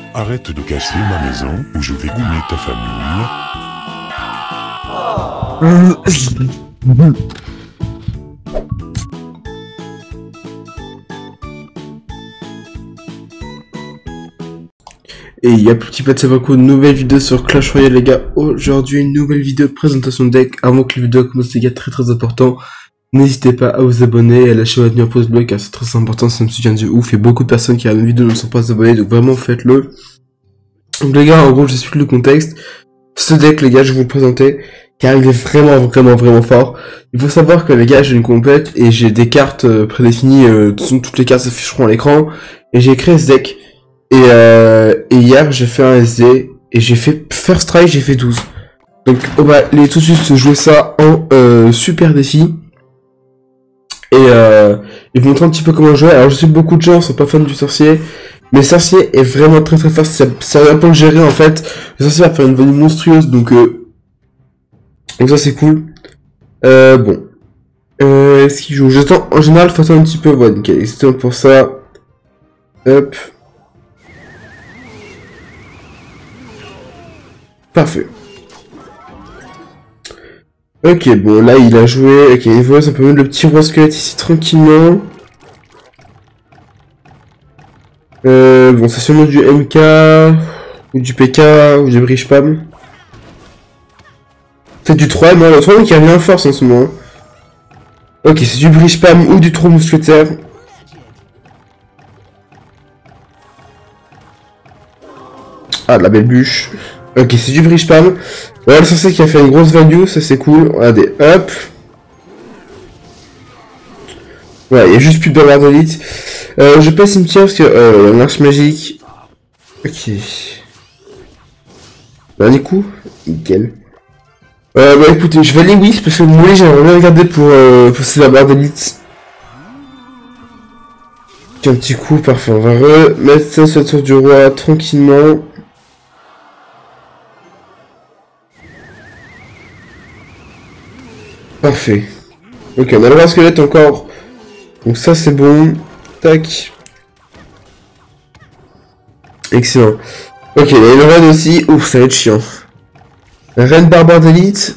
Arrête de casser ma maison ou je vais goumer ta famille. Et il y a petit pas de savoir nouvelle vidéo sur Clash Royale les gars. Aujourd'hui une nouvelle vidéo de présentation de deck. Avant que la vidéo commence les gars, très important. N'hésitez pas à vous abonner et à lâcher votre pouce bleu car c'est très important, ça me soutient de ouf. Et beaucoup de personnes qui regardent mes vidéos ne sont pas abonnés, donc vraiment faites-le. Donc les gars, en gros j'explique le contexte. Ce deck les gars, je vais vous le présenter car il est vraiment fort. Il faut savoir que les gars, j'ai une complète et j'ai des cartes prédéfinies, toutes les cartes s'afficheront à l'écran. Et j'ai créé ce deck. Et hier j'ai fait un SD et j'ai fait first try, j'ai fait 12. Donc on va aller tout de suite jouer ça en super défi. Et vous montrer un petit peu comment jouer. Alors je sais que beaucoup de gens sont pas fans du sorcier, mais sorcier est vraiment très fort. C'est un peu le gérer en fait. Le sorcier va faire une value monstrueuse, donc ça c'est cool. Bon. Est-ce qu'il joue? J'attends, en général faut attendre un petit peu. Voilà, nickel, c'est pour ça. Hop. Parfait. Ok, bon, là, il a joué. Ok, il voit, ça peut mettre le petit roi squelette ici tranquillement. Bon, c'est sûrement du MK, ou du PK, ou du Bridge Pam. C'est du 3, non, le 3 qui revient en force en ce moment. Ok, c'est du Bridge Pam ou du 3 mousquetaire. Ah, la belle bûche. Ok, c'est du Bridge Pam. Voilà, le sorcier qui a fait une grosse value, ça c'est cool. Regardez, hop. Voilà, il y a juste plus de barbares d'élite. Je passe cimetière parce que il y a une arche magique. Ok. Dernier coup. Nickel. Bah écoutez, je vais aller Whis parce que vous voulez, j'aimerais bien regarder pour ces barbares d'élite. Un petit coup, parfait. On va remettre ça sur la tour du roi tranquillement. Parfait. Ok, on a le roi squelette encore. Donc ça c'est bon. Tac. Excellent. Ok, il y a une reine aussi. Ouf, ça va être chiant. Reine barbare d'élite.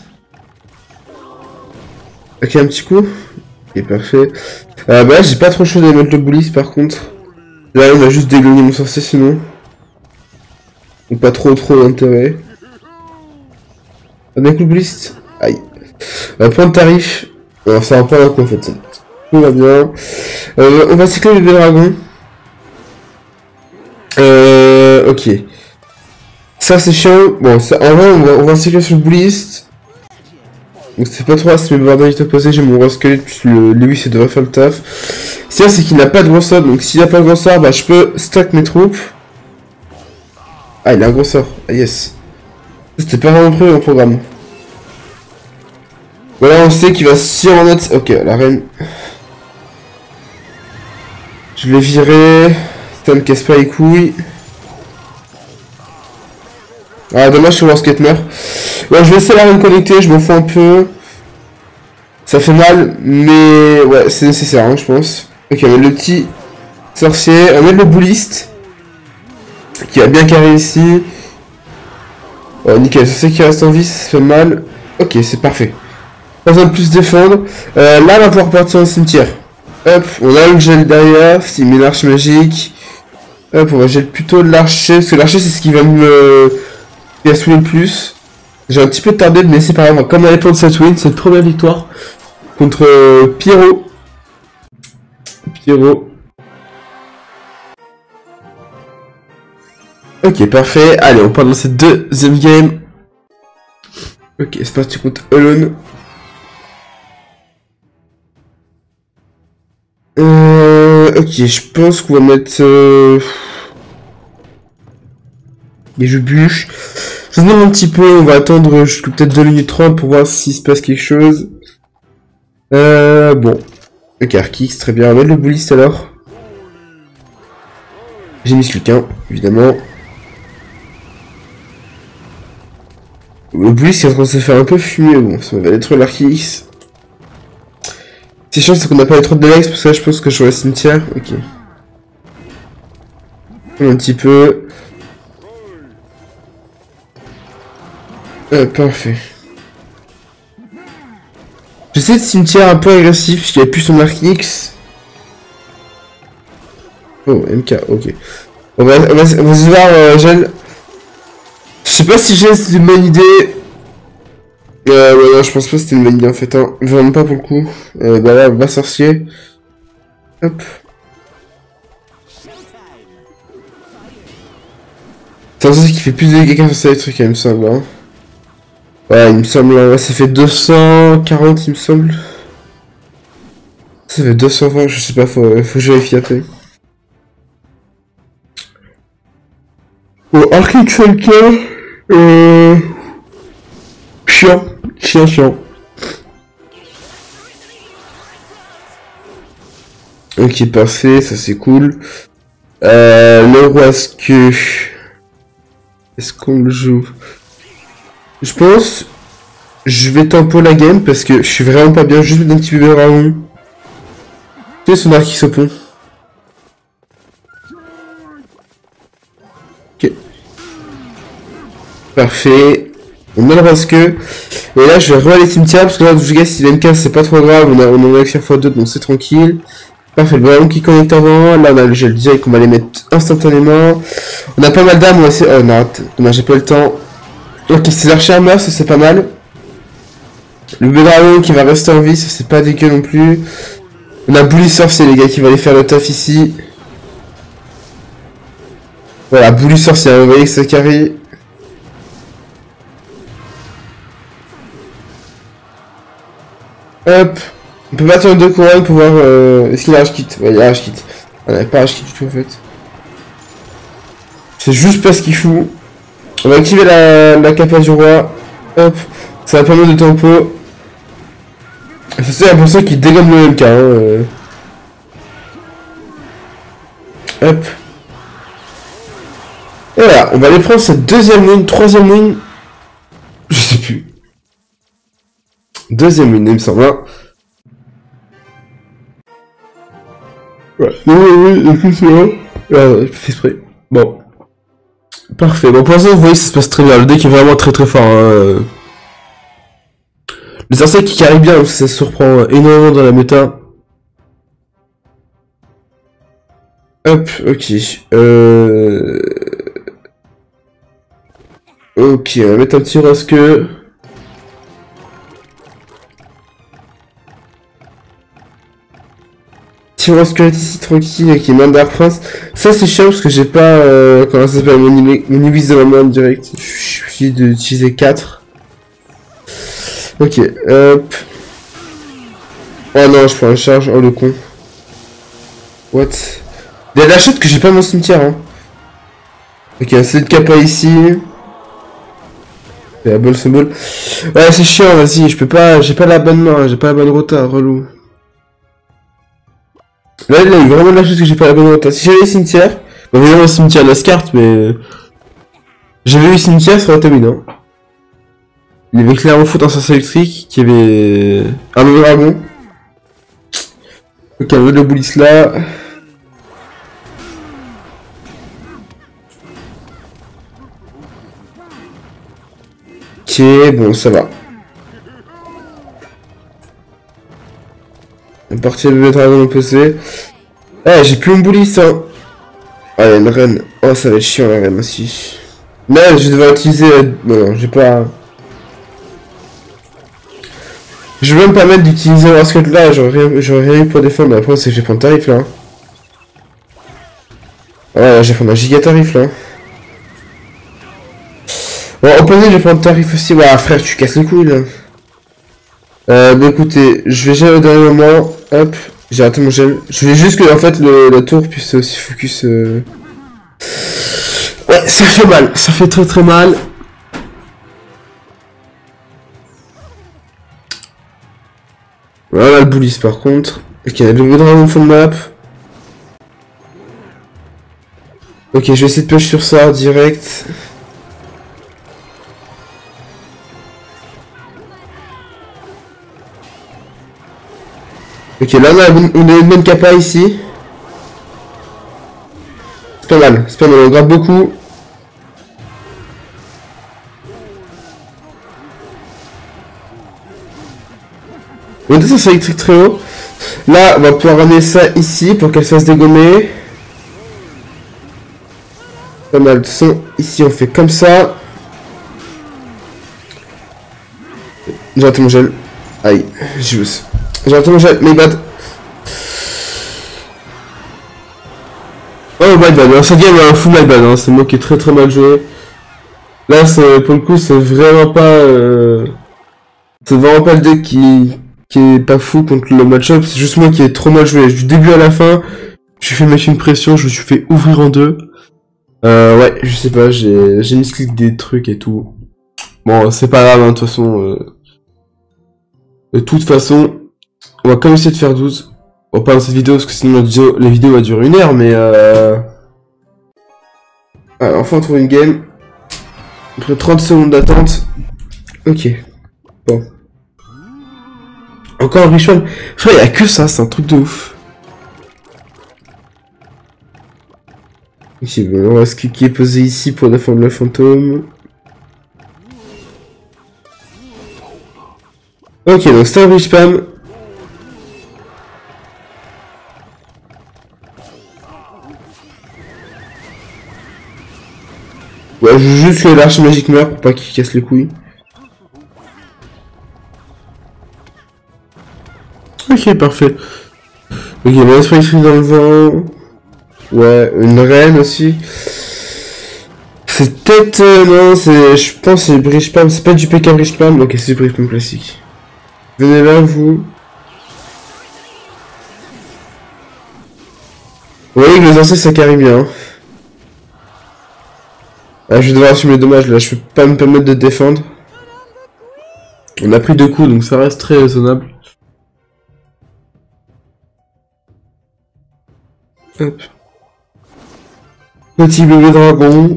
Ok, un petit coup. Ok, parfait. Bah j'ai pas trop chaud d'aller mettre le bullis par contre. Là on a juste déglingué mon sorcier sinon. Donc pas trop d'intérêt. Avec le bullis. Aïe. Point de tarif. Alors ça va pas en fait. Tout va bien. On va cycler le bébé dragon. Ok. Ça c'est chiant. Bon, ça, en vrai, on va cycler sur le bullist. Donc c'est pas trop as, mais bordel opposé, j'ai mon roi squelette, plus le Lewis, ça devrait faire le taf. C'est c'est qu'il n'a pas de gros sort, donc s'il n'a pas de gros sort, bah je peux stack mes troupes. Ah, il a un gros sort. Ah, yes. C'était pas vraiment prévu au programme. Voilà, on sait qu'il va surmettre. Ok, la reine. Je l'ai viré. Ça me casse pas les couilles. Ah, dommage que Lorsqu'elle meurt. Ouais, je vais laisser la reine connectée, je m'en fous un peu. Ça fait mal, mais ouais, c'est nécessaire, hein, je pense. Ok, on met le petit sorcier. On met le bouliste. Qui a bien carré ici. Oh, nickel, c'est qui reste en vie, ça fait mal. Ok, c'est parfait. Pas besoin de plus défendre. Là, on va pouvoir partir au cimetière. Hop, on a le gel derrière. S'il met l'arche magique. Hop, on va gel plutôt l'archer. Parce que l'archer, c'est ce qui va me saouler le plus. J'ai un petit peu tardé, mais c'est pas grave. Comme à l'époque de cette win, cette première victoire contre Pyro. Ok, parfait. Allez, on part dans cette deuxième game. Ok, c'est parti contre Alone. Ok, je pense qu'on va mettre... Et je bûche. Je me demande un petit peu, on va attendre jusqu'à peut-être 2 minutes 30 pour voir s'il se passe quelque chose. Bon. Ok, Arkix, très bien. On va mettre le bouliste alors. J'ai mis ce lutin, évidemment. Le bouliste est en train de se faire un peu fumer, bon, ça va détruire l'Arkix. C'est chiant, c'est qu'on n'a pas les trop de legs, parce que là, je pense que je suis au cimetière. Ok. Un petit peu. Parfait. J'essaie de cimetière un peu agressif, parce qu'il a plus son arc X. Oh, MK, ok. On va se voir, Gel. Je sais pas si j'ai c'est une bonne idée. Ouais, non, je pense pas que c'était une bonne idée en fait, hein. Vraiment pas pour le coup. Bah là, va sorcier. Hop. C'est un sorcier qui fait plus de dégâts qu'un sorcier électrique, il me semble, hein. Ouais, il me semble, ouais, ça fait 240, il me semble. Ça fait 220, je sais pas, faut que je vérifie après. Bon, Arctic Falcon, chiant, chiant. Ok, parfait, ça c'est cool. Le roi, est-ce qu'on le joue? Je pense, je vais tempo la game parce que je suis vraiment pas bien, juste mettre un petit bébé dragon. Tu sais, son arc qui se pond. Ok. Parfait. On a le rasque. Et là, je vais re-aller cimetière parce que là, je guess, si l'M15 c'est pas trop grave, on a réussi à x2, donc c'est tranquille. Parfait, le ballon qui connecte avant. Là, on a le gel direct qu'on va les mettre instantanément. On a pas mal d'armes, on va essayer. Oh non, dommage, j'ai pas le temps. Ok, ces archers meurent, ça c'est pas mal. Le bébé dragon qui va rester en vie, ça c'est pas dégueu non plus. On a Bully Sorcier, les gars, qui va aller faire le taf ici. Voilà, Bully Sorcier, vous voyez que ça carry. Hop. On peut battre en 2 couronnes pour voir est-ce qu'il a H-Kit. Ouais, il y a H-Kit. On n'a pas H-Kit du tout en fait. C'est juste pas ce qu'il fout. On va activer la capa du roi. Hop. Ça va permettre de tempo. C'est ça pour ça qu'il dégomme le MK. Hein. Hop. Et voilà, on va aller prendre cette deuxième win, troisième win. Je sais plus. Deuxième win, il me semble. Hein. Ouais. Oui, écoute, c'est vrai. Ouais, je fais exprès. Bon. Parfait. Bon, pour l'instant, vous voyez, ça se passe très bien. Le deck est vraiment très très fort. Hein. Les insectes qui carry bien, ça se surprend énormément dans la méta. Hop, ok. Ok, on va mettre un petit rasque. Petit rasque ici tranquille, ok, main Dark Prince. Ça c'est chiant parce que j'ai pas, comment ça s'appelle, mon Ibis de ma main direct. Je suis d'utiliser 4. Ok, hop. Oh non, je prends une charge, oh le con. What? Il y a de la chute que j'ai pas mon cimetière, hein. Ok, c'est de capa ici. Et la ball symbole. Ouais, c'est chiant, vas-y, je peux pas, j'ai pas la bonne main, j'ai pas la bonne rota, relou. Là, il y a eu vraiment de la chute que j'ai pas la bonne rota. Si j'avais eu cimetière, bon, évidemment, cimetière la carte, mais. J'avais eu cimetière, ça aurait été bien, hein. Il y avait clairement faute un sens électrique, qui avait. Un nouveau dragon. Ok, on veut le boulis là. Ok, bon, ça va. On est parti le dragon opposé. Ah, j'ai plus une boulis, hein. Ah, il y a une reine. Oh, ça va être chiant la reine aussi. Là, je vais devoir utiliser. Non, j'ai pas. Je vais me permettre d'utiliser un rascal là, j'aurais rien eu pour défendre, mais après c'est que je vais prendre tarif là. Ouais, je vais prendre un giga tarif là. Bon, opposé, je vais prendre tarif aussi. Ouais, frère, tu casses les couilles là. Bah écoutez, je vais gérer au dernier moment. Hop, j'ai raté mon gel. Je voulais juste que en fait la tour puisse aussi focus. Ouais, ça fait mal, ça fait très très mal. Voilà le bullis par contre. Ok, il y a le dragon au fond de map. Ok, je vais essayer de push sur ça direct. Ok, là on a une bonne capa ici. C'est pas mal, on gratte beaucoup. On descend sur électrique très haut. Là, on va pouvoir ramener ça ici pour qu'elle se fasse dégommer. Pas mal de son. Ici, on fait comme ça. J'ai raté mon gel. Aïe, j'ai raté mon gel, my bad. Oh my bad, alors cette game un full my bad, hein. C'est moi qui est très très mal joué. Là, pour le coup, c'est vraiment pas... C'est vraiment pas le deck qui est pas fou contre le match-up, c'est juste moi qui ai trop mal joué. Du début à la fin, je suis fait mettre une pression, je me suis fait ouvrir en deux. Ouais, je sais pas, j'ai misclick des trucs et tout. Bon, c'est pas grave, hein, de toute façon... De toute façon, on va quand même essayer de faire 12. On va pas dans cette vidéo, parce que sinon la vidéo va durer 1 heure, mais Alors, enfin, on trouve une game. Après 30 secondes d'attente. Ok. Bon. Encore un Richman. Frère, y'a que ça, c'est un truc de ouf. Ok, bon, on va se cliquer, poser ici pour défendre le fantôme. Ok, donc c'est un rich spam. Ouais, je veux juste que l'arche magique meurt pour pas qu'il casse les couilles. Ok, parfait. Ok, bon, esprit dans le vent. Ouais, une reine aussi. C'est peut-être... non, c'est... Je pense que c'est bridge spam. C'est pas du PK bridge spam. Ok, c'est du bridge spam classique. Venez là, vous. Vous voyez que les anciens ça carry bien. Ah, je vais devoir assumer les dommages là, je peux pas me permettre de défendre. On a pris 2 coups donc ça reste très raisonnable. Hop. Petit bébé dragon.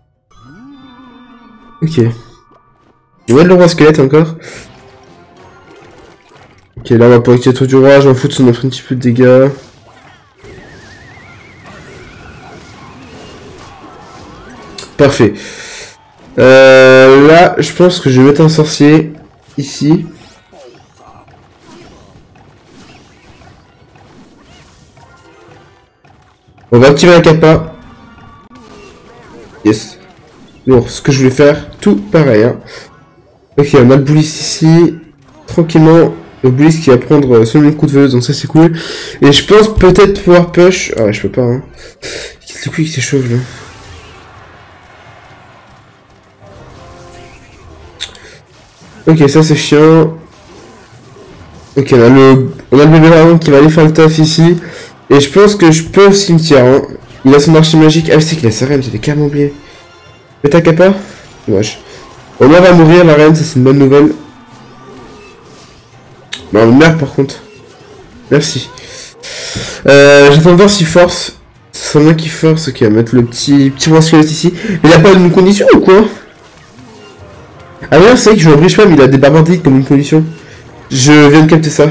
Ok. On va le roi squelette encore. Ok, là on va pas activer tout du roi, je m'en fous de son offre un petit peu de dégâts. Parfait. Là, je pense que je vais mettre un sorcier ici. On va activer un kappa. Yes. Bon, ce que je voulais faire, tout pareil. Hein. Ok, on a le bullis ici. Tranquillement, le bullis qui va prendre son coup de veuse, donc ça c'est cool. Et je pense peut-être pouvoir push. Ah ouais, je peux pas. Hein. C'est le coup qui s'échauffe là. Ok, ça c'est chiant. Ok, on a le bébé dragon qui va aller faire le taf ici. Et je pense que je peux au cimetière. Hein. Il a son archer magique. Ah, c'est qu'il a sa reine, j'avais carrément oublié. Mais t'as kappa? Dommage. Bon, là, va mourir la reine, ça c'est une bonne nouvelle. Non, elle meurt par contre. Merci. J'attends de voir s'il force. C'est moi qui force. Ok, on va mettre le petit roi squelette ici. Mais il a pas une condition ou quoi? Ah ouais, c'est vrai que je joue un bridge spam, il a des barbardiques comme une condition. Je viens de capter ça.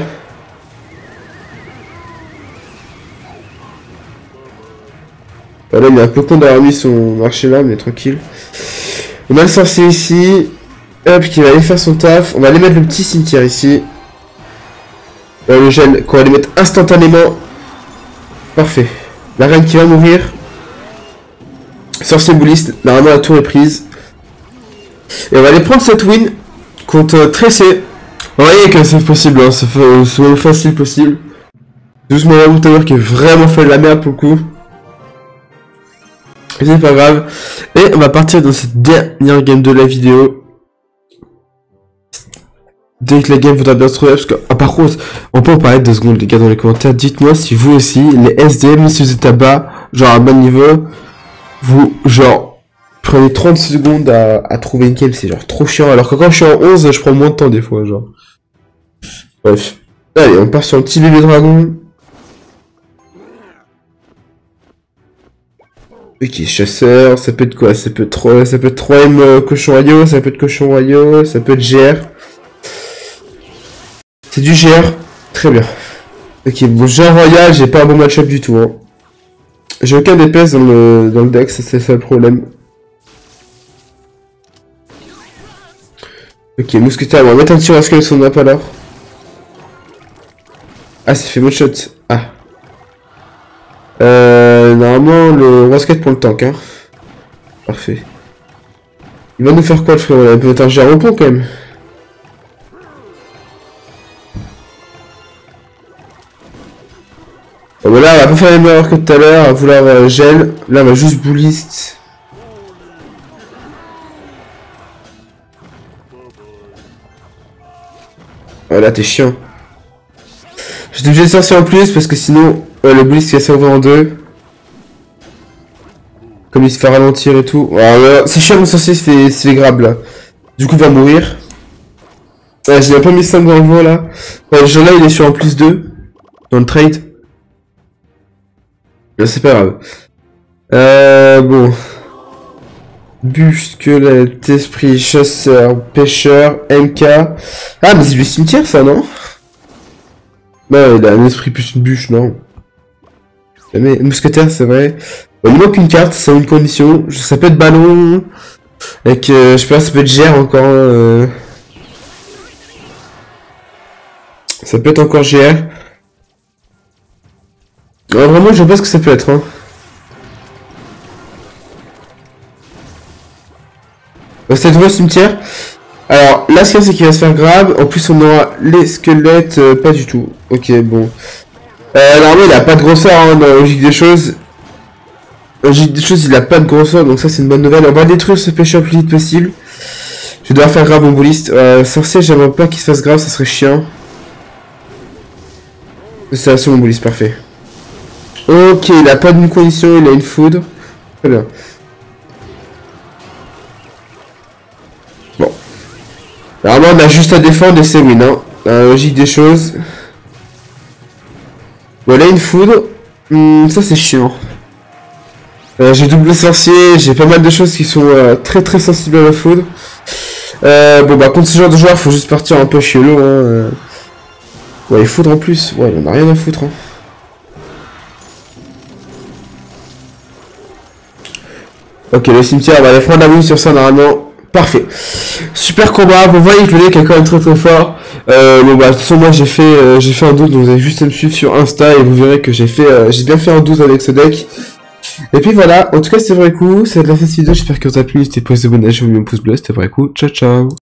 Là, il est un peu con d'avoir mis son marché là, mais tranquille. On a le sorcier ici. Hop, qui va aller faire son taf. On va aller mettre le petit cimetière ici. Le gel qu'on va aller mettre instantanément. Parfait. La reine qui va mourir. Sorcier bouliste. Normalement, la tour est prise. Et on va aller prendre cette win contre Tressé. Vous voyez que c'est possible, hein, c'est le facile possible. Juste mon Raoult Tower qui est vraiment fait de la merde pour le coup. C'est pas grave. Et on va partir dans cette dernière game de la vidéo. Dès que la game voudra bien se trouver, parce que... Ah, par contre, on peut en parler 2 secondes les gars dans les commentaires. Dites-moi si vous aussi, les SDM, si vous êtes à bas, genre à bas niveau, vous, genre... Prenez 30 secondes à trouver une game, c'est genre trop chiant. Alors que quand je suis en 11, je prends moins de temps des fois, genre. Bref. Allez, on part sur un petit bébé dragon. Ok, chasseur, ça peut être quoi? Ça peut être 3M cochon royaux, ça peut être cochon royaux, ça peut être GR. C'est du GR. Très bien. Ok, bon, genre royal, j'ai pas un bon match-up du tout. Hein. J'ai aucun DPS dans le deck, c'est ça le problème. Ok, mousquetaire, on va mettre un tir à ce que son map alors. Ah, ça fait one shot. Ah. Normalement, le Rosquette pour le tank, hein. Parfait. Il va nous faire quoi, le frérot, là? Il peut être un géant au pont, quand même. Bon, bah là, on va pas faire les mêmes erreurs que tout à l'heure, à vouloir gel. Là, on va juste bullist. Ah, là, t'es chiant. J'étais obligé de sortir en plus, parce que sinon, le bullist il va s'ouvrir en deux. Comme il se fait ralentir et tout. C'est chiant, mon sorcier se fait grab, là. Du coup, il va mourir. Ouais, j'ai pas mis 5 dans le voie, là. Le jeu là, il est sur un plus 2. Dans le trade. Mais c'est pas grave. Bon. Bûche, squelette, esprit, chasseur, pêcheur, MK. Ah, mais c'est du cimetière, ça, non? Non, il a un esprit plus une bûche, non. Mais mousquetaire, c'est vrai. Il manque une carte, c'est une condition. Ça peut être ballon. Avec, je sais pas, ça peut être GR encore. Ça peut être encore GR. Ouais, vraiment, je vois pas ce que ça peut être. Hein. C'est le cimetière. Alors, là, ce qu'il y a, c'est qu'il va se faire grab. En plus, on aura les squelettes. Pas du tout. Ok, bon. Normalement, il a pas de grosseur hein, dans la logique des choses. Logique des choses, il a pas de grosseur. Donc, ça, c'est une bonne nouvelle. On va détruire ce pêcheur le plus vite possible. Je vais devoir faire grab mon bouliste. Sorcier, j'aimerais pas qu'il se fasse grave, ça serait chiant. C'est mon bouliste, parfait. Ok, il a pas de condition, il a une foudre. Très bien. Bon. Normalement, on a juste à défendre et c'est win, hein. La logique des choses. Voilà une foudre. Ça, c'est chiant. J'ai double sorcier, j'ai pas mal de choses qui sont très très sensibles à la foudre. Bon, bah, contre ce genre de joueur, faut juste partir un peu chiolo, hein. Ouais, et foudre en plus. Ouais, on a rien à foutre, hein. Ok, le cimetière, on va aller prendre la win sur ça normalement. Parfait. Super combat. Vous voyez que le deck est quand même très très fort. Bon bah de toute façon moi j'ai fait un 12, donc vous avez juste à me suivre sur Insta et vous verrez que j'ai bien fait un 12 avec ce deck. Et puis voilà, en tout cas c'était vrai cool, c'est de la fin de cette vidéo, j'espère que vous a plu, n'hésitez pas à vous abonner, je vous mets un pouce bleu, c'était vrai cool. Ciao ciao.